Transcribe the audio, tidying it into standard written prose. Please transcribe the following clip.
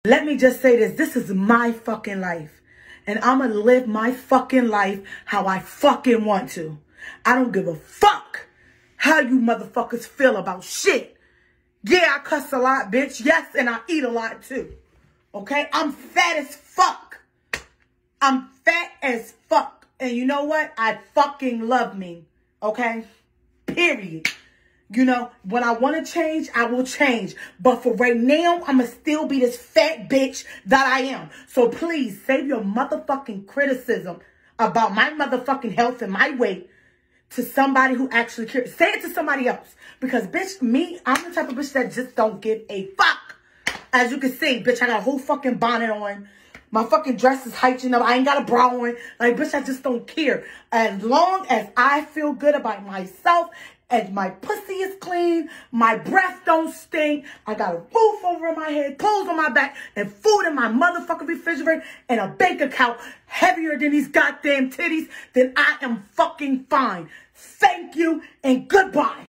Let me just say this. This is my fucking life. And I'm going to live my fucking life how I fucking want to. I don't give a fuck how you motherfuckers feel about shit. Yeah, I cuss a lot, bitch. Yes, and I eat a lot too. Okay? I'm fat as fuck. I'm fat as fuck. And you know what? I fucking love me. Okay? Period. You know, when I want to change, I will change. But for right now, I'm going to still be this fat bitch that I am. So please, save your motherfucking criticism about my motherfucking health and my weight to somebody who actually cares. Say it to somebody else. Because, bitch, me, I'm the type of bitch that just don't give a fuck. As you can see, bitch, I got a whole fucking bonnet on. My fucking dress is heightened up. I ain't got a bra on. Like, bitch, I just don't care. As long as I feel good about myself, and my pussy is clean, my breath don't stink, I got a roof over my head, clothes on my back, and food in my motherfucking refrigerator, and a bank account heavier than these goddamn titties, then I am fucking fine. Thank you, and goodbye.